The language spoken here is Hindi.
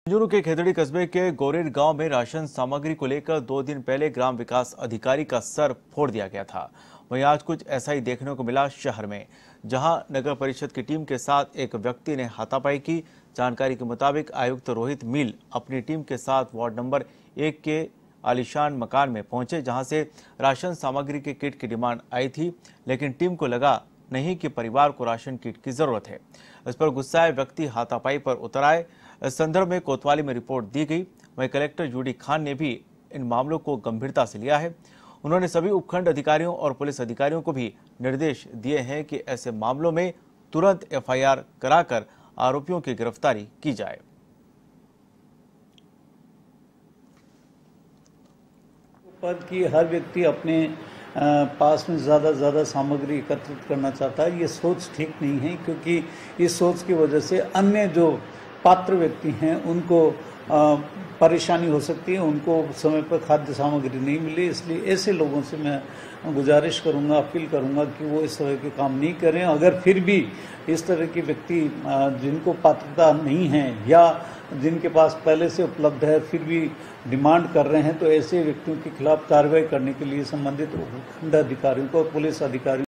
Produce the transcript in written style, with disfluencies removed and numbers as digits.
झुंझुनू के खेतड़ी कस्बे के गोरेर गांव में राशन सामग्री को लेकर 2 दिन पहले ग्राम विकास अधिकारी का सर फोड़ दिया गया था। वहीं आज कुछ ऐसा ही देखने को मिला शहर में, जहां नगर परिषद की टीम के साथ एक व्यक्ति ने हाथापाई की। जानकारी के मुताबिक आयुक्त रोहित मील अपनी टीम के साथ वार्ड नंबर 1 के आलीशान मकान में पहुंचे, जहां से राशन सामग्री के किट की डिमांड आई थी, लेकिन टीम को लगा नहीं कि परिवार को राशन किट की जरूरत है। इस पर गुस्साए व्यक्ति हाथापाई पर उतर आए। इस संदर्भ में कोतवाली में रिपोर्ट दी गई। वहीं कलेक्टर यूडी खान ने भी इन मामलों को गंभीरता से लिया है। उन्होंने सभी उपखंड अधिकारियों और पुलिस अधिकारियों को भी निर्देश दिए हैं कि ऐसे मामलों में तुरंत एफआईआर कराकर आरोपियों की गिरफ्तारी की जाए। पद की हर व्यक्ति अपने पास में ज़्यादा सामग्री एकत्रित करना चाहता है। ये सोच ठीक नहीं है, क्योंकि इस सोच की वजह से अन्य जो पात्र व्यक्ति हैं उनको परेशानी हो सकती है, उनको समय पर खाद्य सामग्री नहीं मिली। इसलिए ऐसे लोगों से मैं गुजारिश करूंगा, अपील करूंगा कि वो इस तरह के काम नहीं करें। अगर फिर भी इस तरह के व्यक्ति जिनको पात्रता नहीं है या जिनके पास पहले से उपलब्ध है फिर भी डिमांड कर रहे हैं, तो ऐसे व्यक्तियों के खिलाफ कार्रवाई करने के लिए संबंधित उपखंड अधिकारियों को, पुलिस अधिकारियों